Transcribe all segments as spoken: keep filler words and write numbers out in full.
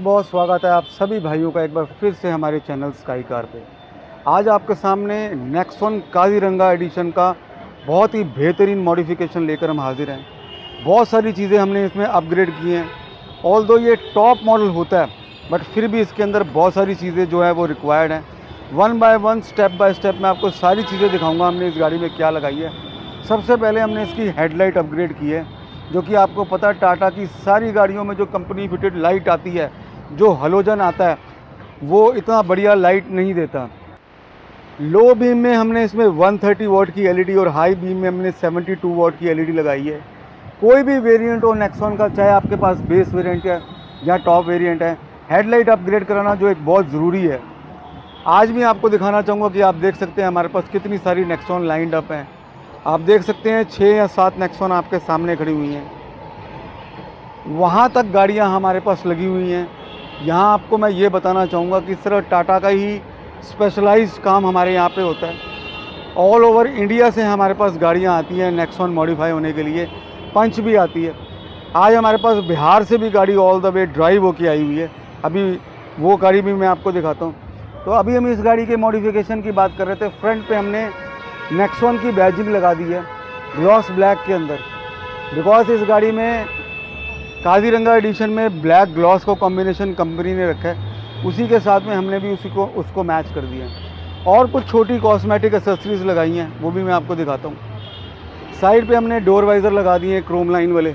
बहुत स्वागत है आप सभी भाइयों का एक बार फिर से हमारे चैनल स्काई कार पे। आज आपके सामने नेक्सॉन काजीरंगा एडिशन का बहुत ही बेहतरीन मॉडिफिकेशन लेकर हम हाजिर हैं। बहुत सारी चीज़ें हमने इसमें अपग्रेड की हैं। ऑल्दो ये टॉप मॉडल होता है बट फिर भी इसके अंदर बहुत सारी चीज़ें जो है वो रिक्वायर्ड हैं। One by one step by step मैं आपको सारी चीज़ें दिखाऊंगा हमने इस गाड़ी में क्या लगाई है। सबसे पहले हमने इसकी हेडलाइट अपग्रेड की है, जो कि आपको पता है टाटा की सारी गाड़ियों में जो कंपनी फिटेड लाइट आती है, जो हलोजन आता है, वो इतना बढ़िया लाइट नहीं देता। लो बीम में हमने इसमें एक सौ तीस वॉट की एलईडी और हाई बीम में हमने बहत्तर वॉट की एलईडी लगाई है। कोई भी वेरिएंट हो नेक्सॉन का, चाहे आपके पास बेस वेरिएंट है या टॉप वेरिएंट है, हेडलाइट अपग्रेड कराना जो एक बहुत ज़रूरी है। आज भी आपको दिखाना चाहूँगा कि आप देख सकते हैं हमारे पास कितनी सारी नेक्सॉन लाइंड अप हैं। आप देख सकते हैं छः या सात नेक्सॉन आपके सामने खड़ी हुई हैं। वहाँ तक गाड़ियाँ हमारे पास लगी हुई हैं। यहाँ आपको मैं ये बताना चाहूँगा कि सिर्फ टाटा का ही स्पेशलाइज्ड काम हमारे यहाँ पे होता है। ऑल ओवर इंडिया से हमारे पास गाड़ियाँ आती हैं नेक्सॉन मॉडिफाई होने के लिए, पंच भी आती है। आज हमारे पास बिहार से भी गाड़ी ऑल द वे ड्राइव होके आई हुई है। अभी वो गाड़ी भी मैं आपको दिखाता हूँ। तो अभी हम इस गाड़ी के मॉडिफिकेशन की बात कर रहे थे। फ्रंट पे हमने नेक्सॉन की बैजिंग लगा दी है ग्लॉस ब्लैक के अंदर, बिकॉज इस गाड़ी में काजीरंगा एडिशन में ब्लैक ग्लॉस को कॉम्बिनेशन कंपनी ने रखा है, उसी के साथ में हमने भी उसी को उसको मैच कर दिया है। और कुछ छोटी कॉस्मेटिक एक्सेसरीज लगाई हैं, वो भी मैं आपको दिखाता हूँ। साइड पे हमने डोर वाइज़र लगा दिए हैं क्रोम लाइन वाले,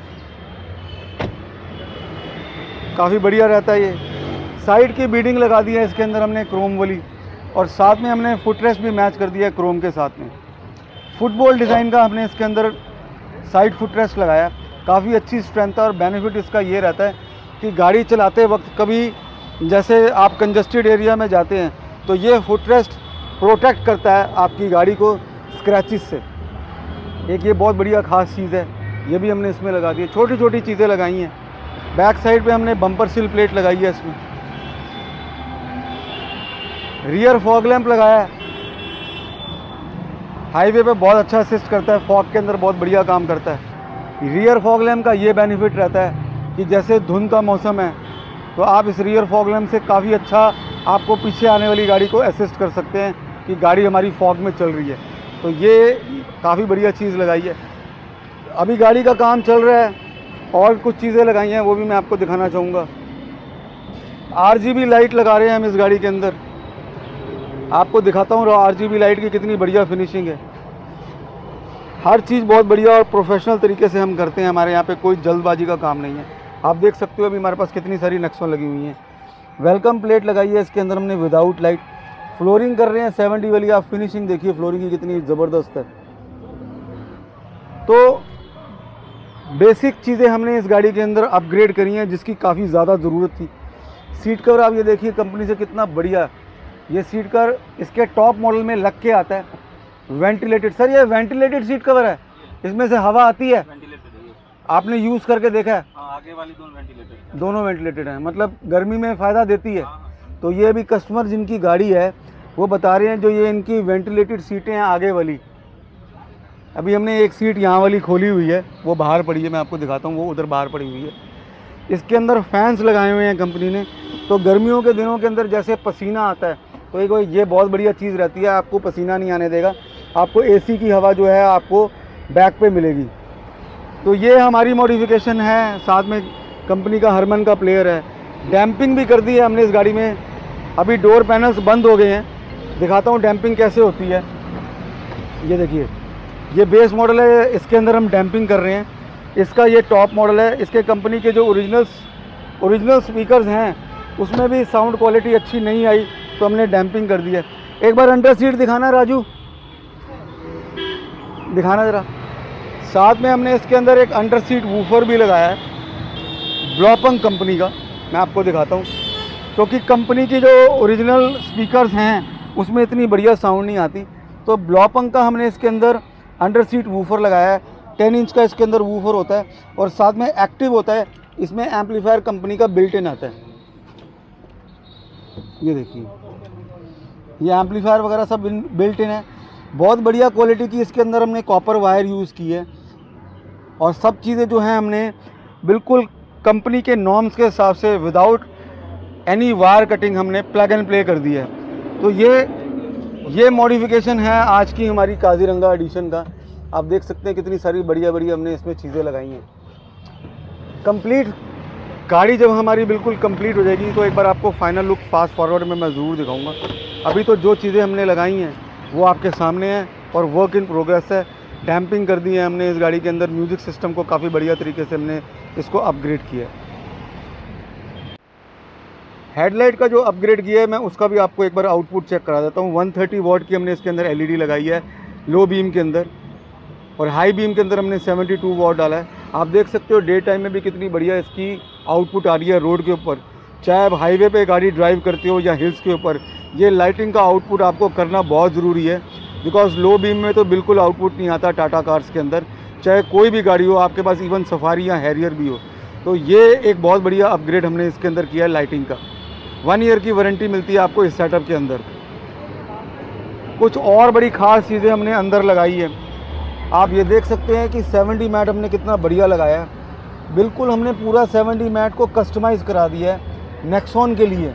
काफ़ी बढ़िया रहता है ये। साइड की बीडिंग लगा दी है इसके अंदर हमने क्रोम वाली, और साथ में हमने फुटरेस्ट भी मैच कर दिया है क्रोम के साथ में। फुटबॉल डिज़ाइन का हमने इसके अंदर साइड फुटरेस्ट लगाया। काफ़ी अच्छी स्ट्रेंथ है और बेनिफिट इसका ये रहता है कि गाड़ी चलाते वक्त कभी जैसे आप कंजस्टेड एरिया में जाते हैं तो ये फुटरेस्ट प्रोटेक्ट करता है आपकी गाड़ी को स्क्रैचेस से। एक ये बहुत बढ़िया ख़ास चीज़ है, ये भी हमने इसमें लगा दी है। छोटी छोटी चीज़ें लगाई हैं। बैक साइड पे हमने बम्पर सील प्लेट लगाई है इसमें। रियर फॉग लैंप लगाया है। हाईवे पे बहुत अच्छा असिस्ट करता है, फॉग के अंदर बहुत बढ़िया काम करता है। रियर फॉग लैंप का ये बेनिफिट रहता है कि जैसे धुंध का मौसम है तो आप इस रियर फॉग लैंप से काफ़ी अच्छा आपको पीछे आने वाली गाड़ी को असिस्ट कर सकते हैं कि गाड़ी हमारी फॉग में चल रही है। तो ये काफ़ी बढ़िया चीज़ लगाई है। अभी गाड़ी का काम चल रहा है और कुछ चीज़ें लगाई हैं, वो भी मैं आपको दिखाना चाहूँगा। आरजीबी लाइट लगा रहे हैं हम इस गाड़ी के अंदर। आपको दिखाता हूँ आरजीबी लाइट की कितनी बढ़िया फिनिशिंग है। हर चीज़ बहुत बढ़िया और प्रोफेशनल तरीके से हम करते हैं। हमारे यहाँ पे कोई जल्दबाजी का काम नहीं है। आप देख सकते हो अभी हमारे पास कितनी सारी नेक्सॉन लगी हुई हैं। वेलकम प्लेट लगाई है इसके अंदर हमने विदाउट लाइट। फ्लोरिंग कर रहे हैं सेवेंटी वाली। आप फिनिशिंग देखिए फ्लोरिंग की कितनी ज़बरदस्त है। तो बेसिक चीज़ें हमने इस गाड़ी के अंदर अपग्रेड करी हैं जिसकी काफ़ी ज़्यादा ज़रूरत थी। सीट कवर आप ये देखिए कंपनी से कितना बढ़िया। ये सीट कवर इसके टॉप मॉडल में लग के आता है, वेंटिलेटेड। सर ये वेंटिलेटेड सीट कवर है, इसमें से हवा आती है? आपने यूज़ करके देखा है? आगे वाली दोनों वेंटिलेटेड दोनों वेंटिलेटेड हैं, मतलब गर्मी में फ़ायदा देती है। तो ये अभी कस्टमर जिनकी गाड़ी है वो बता रहे हैं जो ये इनकी वेंटिलेटेड सीटें हैं आगे वाली। अभी हमने एक सीट यहाँ वाली खोली हुई है, वो बाहर पड़ी है, मैं आपको दिखाता हूँ। वो उधर बाहर पड़ी हुई है। इसके अंदर फैंस लगाए हुए हैं कंपनी ने। तो गर्मियों के दिनों के अंदर जैसे पसीना आता है तो एक ये बहुत बढ़िया चीज़ रहती है, आपको पसीना नहीं आने देगा। आपको एसी की हवा जो है आपको बैक पे मिलेगी। तो ये हमारी मॉडिफिकेशन है। साथ में कंपनी का हरमन का प्लेयर है। डैम्पिंग भी कर दी है हमने इस गाड़ी में। अभी डोर पैनल्स बंद हो गए हैं, दिखाता हूँ डैम्पिंग कैसे होती है। ये देखिए ये बेस मॉडल है, इसके अंदर हम डैम्पिंग कर रहे हैं। इसका ये टॉप मॉडल है। इसके कंपनी के जो ओरिजिनल ओरिजिनल स्पीकर्स हैं उसमें भी साउंड क्वालिटी अच्छी नहीं आई तो हमने डैम्पिंग कर दी है। एक बार अंडर सीट दिखाना राजू, दिखाना ज़रा। साथ में हमने इसके अंदर एक अंडर सीट वूफर भी लगाया है ब्लॉपंग कंपनी का। मैं आपको दिखाता हूँ, क्योंकि कंपनी की जो ओरिजिनल स्पीकर्स हैं उसमें इतनी बढ़िया साउंड नहीं आती। तो ब्लॉपंग का हमने इसके अंदर अंडर सीट वूफर लगाया है। टेन इंच का इसके अंदर वूफर होता है और साथ में एक्टिव होता है। इसमें एम्पलीफायर कंपनी का बिल्ट इन आता है। ये देखिए ये एम्पलीफायर वगैरह सब बिल्ट इन है। बहुत बढ़िया क्वालिटी की इसके अंदर हमने कॉपर वायर यूज़ की है और सब चीज़ें जो हैं हमने बिल्कुल कंपनी के नॉर्म्स के हिसाब से विदाउट एनी वायर कटिंग हमने प्लग एंड प्ले कर दिया है। तो ये ये मॉडिफिकेशन है आज की हमारी काजीरंगा एडिशन का। आप देख सकते हैं कितनी सारी बढ़िया बढ़िया हमने इसमें चीज़ें लगाई हैं। कंप्लीट गाड़ी जब हमारी बिल्कुल कंप्लीट हो जाएगी तो एक बार आपको फाइनल लुक फास्ट फॉरवर्ड में मैं ज़रूर दिखाऊंगा। अभी तो जो चीज़ें हमने लगाई हैं वो आपके सामने है और वर्क इन प्रोग्रेस है। डैम्पिंग कर दी है हमने इस गाड़ी के अंदर। म्यूज़िक सिस्टम को काफ़ी बढ़िया तरीके से हमने इसको अपग्रेड किया है। हेडलाइट का जो अपग्रेड किया है मैं उसका भी आपको एक बार आउटपुट चेक करा देता हूँ। वन थर्टी वॉट की हमने इसके अंदर एलईडी लगाई है लो बीम के अंदर, और हाई बीम के अंदर हमने सेवेंटी टू वॉट डाला है। आप देख सकते हो डे टाइम में भी कितनी बढ़िया इसकी आउटपुट आ रही है रोड के ऊपर। चाहे आप हाईवे पे गाड़ी ड्राइव करते हो या हिल्स के ऊपर, ये लाइटिंग का आउटपुट आपको करना बहुत ज़रूरी है, बिकॉज लो बीम में तो बिल्कुल आउटपुट नहीं आता टाटा कार्स के अंदर, चाहे कोई भी गाड़ी हो आपके पास, इवन सफारी या हैरियर भी हो। तो ये एक बहुत बढ़िया अपग्रेड हमने इसके अंदर किया है लाइटिंग का। वन ईयर की वारंटी मिलती है आपको इस सेटअप के अंदर। कुछ और बड़ी खास चीज़ें हमने अंदर लगाई है। आप ये देख सकते हैं कि सेवेंटी मैट हमने कितना बढ़िया लगाया है। बिल्कुल हमने पूरा सेवेंटी मैट को कस्टमाइज़ करा दिया है नेक्सॉन के लिए।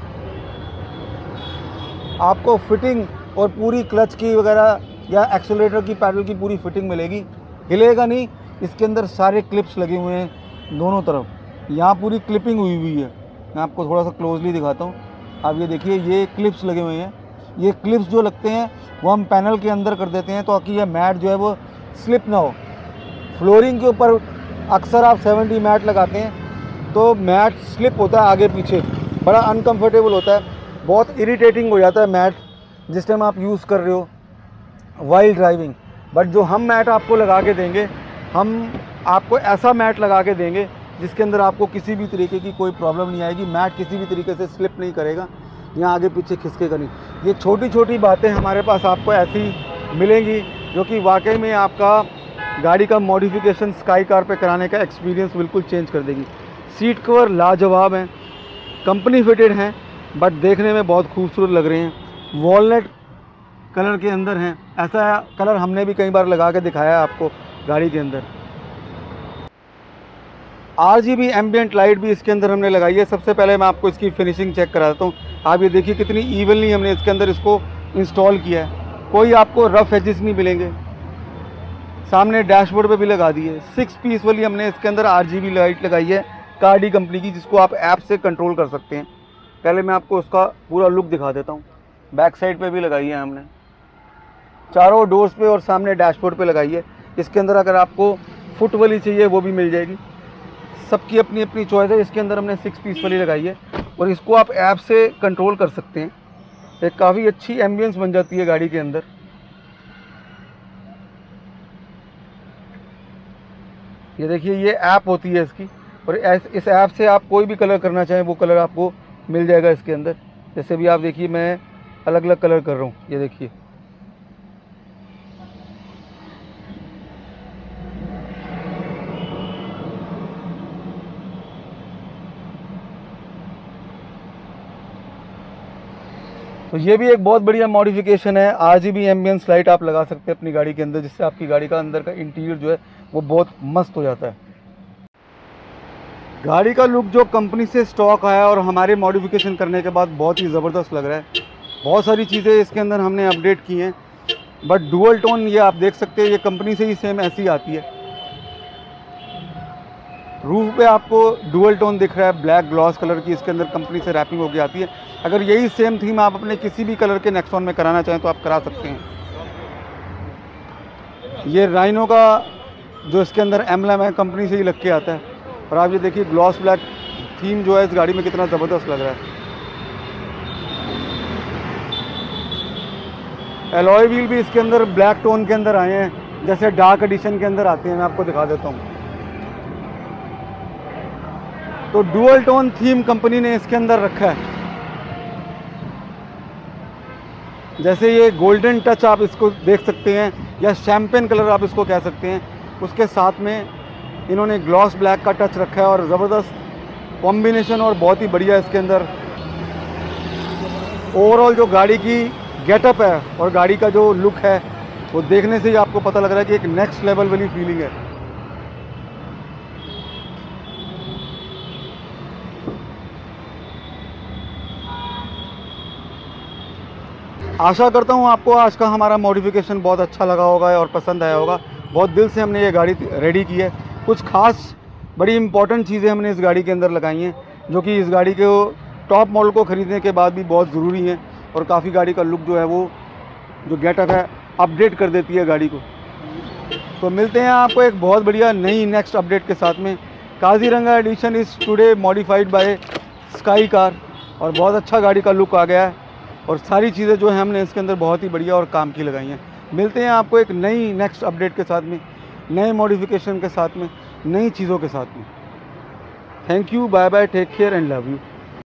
आपको फिटिंग और पूरी क्लच की वगैरह या एक्सेलरेटर की पैडल की पूरी फिटिंग मिलेगी, हिलेगा नहीं। इसके अंदर सारे क्लिप्स लगे हुए हैं दोनों तरफ। यहाँ पूरी क्लिपिंग हुई हुई है। मैं आपको थोड़ा सा क्लोजली दिखाता हूँ। आप ये देखिए, ये क्लिप्स लगे हुए हैं। ये क्लिप्स जो लगते हैं वो हम पैनल के अंदर कर देते हैं ताकि ये मैट जो है वो स्लिप ना हो। फ्लोरिंग के ऊपर अक्सर आप सेवेंटी मैट लगाते हैं तो मैट स्लिप होता है आगे पीछे, बड़ा अनकंफर्टेबल होता है, बहुत इरिटेटिंग हो जाता है मैट जिस टाइम आप यूज़ कर रहे हो वाइल ड्राइविंग। बट जो हम मैट आपको लगा के देंगे, हम आपको ऐसा मैट लगा के देंगे जिसके अंदर आपको किसी भी तरीके की कोई प्रॉब्लम नहीं आएगी। मैट किसी भी तरीके से स्लिप नहीं करेगा, यहाँ आगे पीछे खिसकेगा नहीं। ये छोटी छोटी बातें हमारे पास आपको ऐसी मिलेंगी जो कि वाकई में आपका गाड़ी का मॉडिफिकेशन स्काई कार पे कराने का एक्सपीरियंस बिल्कुल चेंज कर देगी। सीट कवर लाजवाब हैं, कंपनी फिटेड हैं, बट देखने में बहुत खूबसूरत लग रहे हैं। वॉलनट कलर के अंदर हैं। ऐसा कलर हमने भी कई बार लगा के दिखाया है आपको गाड़ी के अंदर। R G B ambient light भी इसके अंदर हमने लगाई है। सबसे पहले मैं आपको इसकी फिनिशिंग चेक करा देता हूँ। आप ये देखिए कितनी इवनली हमने इसके अंदर इसको इंस्टॉल किया है। कोई आपको रफ एजेस नहीं मिलेंगे। सामने डैशबोर्ड पे भी लगा दी है। सिक्स पीस वाली हमने इसके अंदर आर जी बी लाइट लगाई है कार्डी कंपनी की, जिसको आप ऐप से कंट्रोल कर सकते हैं। पहले मैं आपको उसका पूरा लुक दिखा देता हूँ। बैक साइड पे भी लगाई है हमने, चारों डोर्स पे और सामने डैशबोर्ड पे लगाई है। इसके अंदर अगर आपको फुट वाली चाहिए वो भी मिल जाएगी। सबकी अपनी अपनी चॉइस है। इसके अंदर हमने सिक्स पीस वाली लगाई है और इसको आप ऐप से कंट्रोल कर सकते हैं। एक काफ़ी अच्छी एम्बियंस बन जाती है गाड़ी के अंदर। ये देखिए, ये ऐप होती है इसकी, और इस ऐप से आप कोई भी कलर करना चाहें वो कलर आपको मिल जाएगा इसके अंदर। जैसे भी आप देखिए, मैं अलग अलग कलर कर रहा हूँ। ये देखिए, तो ये भी एक बहुत बढ़िया मॉडिफिकेशन है। आरजीबी एम्बियंस लाइट आप लगा सकते हैं अपनी गाड़ी के अंदर, जिससे आपकी गाड़ी का अंदर का इंटीरियर जो है वो बहुत मस्त हो जाता है। गाड़ी का लुक जो कंपनी से स्टॉक आया और हमारे मॉडिफिकेशन करने के बाद बहुत ही ज़बरदस्त लग रहा है। बहुत सारी चीज़ें इसके अंदर हमने अपडेट की हैं, बट डुअल टोन ये आप देख सकते हैं, ये कंपनी से ही सेम ऐसी आती है। रूफ पे आपको डुअल टोन दिख रहा है, ब्लैक ग्लॉस कलर की इसके अंदर कंपनी से रैपिंग होकर आती है। अगर यही सेम थीम आप अपने किसी भी कलर के नेक्सॉन में कराना चाहें तो आप करा सकते हैं। ये राइनो का जो इसके अंदर एम्ब्लम है कंपनी से ही लग के आता है। और आप ये देखिए, ग्लॉस ब्लैक थीम जो है इस गाड़ी में कितना ज़बरदस्त लग रहा है। एलॉय व्हील भी इसके अंदर ब्लैक टोन के अंदर आए हैं, जैसे डार्क एडिशन के अंदर आते हैं। मैं आपको दिखा देता हूँ। तो डुअल टोन थीम कंपनी ने इसके अंदर रखा है। जैसे ये गोल्डन टच आप इसको देख सकते हैं, या शैम्पेन कलर आप इसको कह सकते हैं। उसके साथ में इन्होंने ग्लॉस ब्लैक का टच रखा है और ज़बरदस्त कॉम्बिनेशन और बहुत ही बढ़िया इसके अंदर ओवरऑल जो गाड़ी की गेटअप है और गाड़ी का जो लुक है वो देखने से ही आपको पता लग रहा है कि एक नेक्स्ट लेवल वाली फीलिंग है। आशा करता हूँ आपको आज का हमारा मॉडिफिकेशन बहुत अच्छा लगा होगा और पसंद आया होगा। बहुत दिल से हमने ये गाड़ी रेडी की है। कुछ खास बड़ी इंपॉर्टेंट चीज़ें हमने इस गाड़ी के अंदर लगाई हैं, जो कि इस गाड़ी के टॉप मॉडल को ख़रीदने के बाद भी बहुत ज़रूरी हैं और काफ़ी गाड़ी का लुक जो है वो जो गेटअप है अपडेट कर देती है गाड़ी को। तो मिलते हैं आपको एक बहुत बढ़िया नई नेक्स्ट अपडेट के साथ में। Kaziranga edition is today modified by Sky Car और बहुत अच्छा गाड़ी का लुक आ गया है और सारी चीज़ें जो है हमने इसके अंदर बहुत ही बढ़िया और काम की लगाई हैं। मिलते हैं आपको एक नई नेक्स्ट अपडेट के साथ में, नए मॉडिफिकेशन के साथ में, नई चीज़ों के साथ में। Thank you, bye bye, take care and love you.